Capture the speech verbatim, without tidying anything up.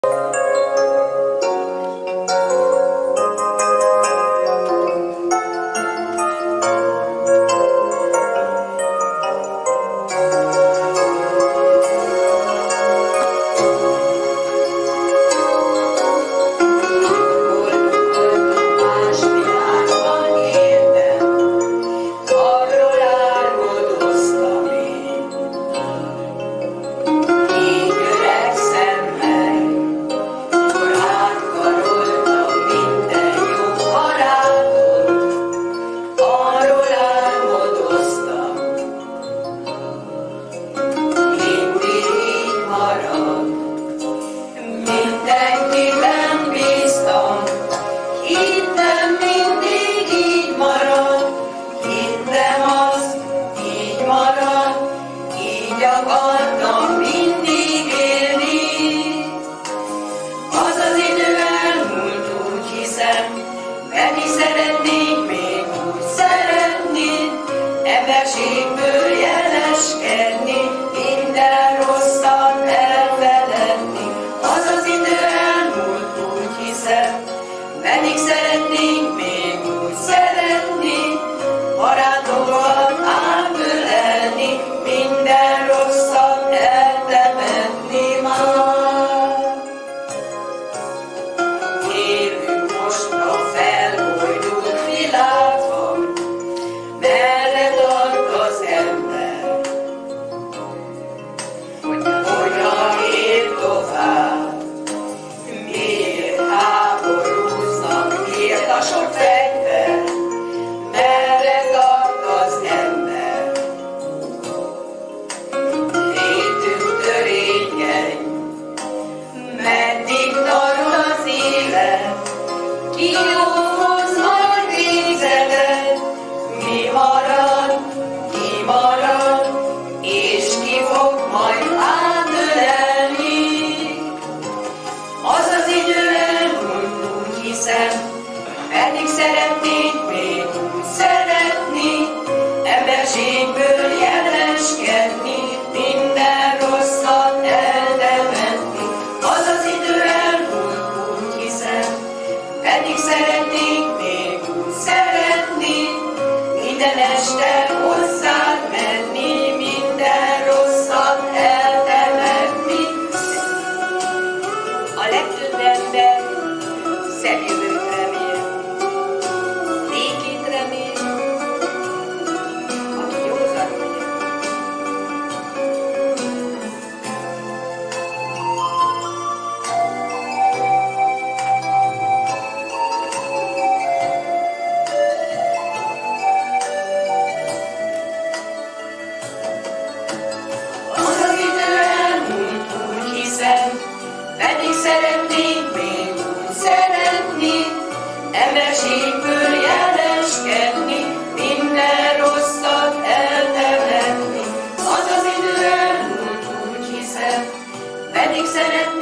akartam mindig élni. Az az idő elmúlt, úgy hiszem, pedig szeretnék még úgy szeretni, emberségből jeleskedni, minden rosszat elfeledni. Az az idő elmúlt, úgy hiszem, pedig szeretnék még úgy szeretni, barátokat átölelni, minden rosszat eltemetni már. Élünk most a felbojdult világban, merre tart az ember, hogyan él tovább, miért háborúznak, miért a sok fegyver, merre tart az ember. Létünk törékeny, meddig tart az élet, ki hoz majd végzetet, mi marad, ki marad, és ki fog majd átölelni. Az az idő elmúlt, úgy hiszem, pedig szeretnék még úgy szeretni, emberségből jeleskedni, minden rosszat eltemetni. Az az idő elmúlt, úgy hiszem, pedig szeretnék még úgy szeretni, minden este hozzád menni, minden rosszat eltemetni. A legtöbb ember szebb jövőt remél, békét remél, aki józanul él. Az az idő elmúlt, úgy hiszem, pedig szeretnék még úgy szeretni, emberségből jeleskedni, minden rosszat eltemetni. Az az idő elmúlt, úgy hiszem, pedig szeretnék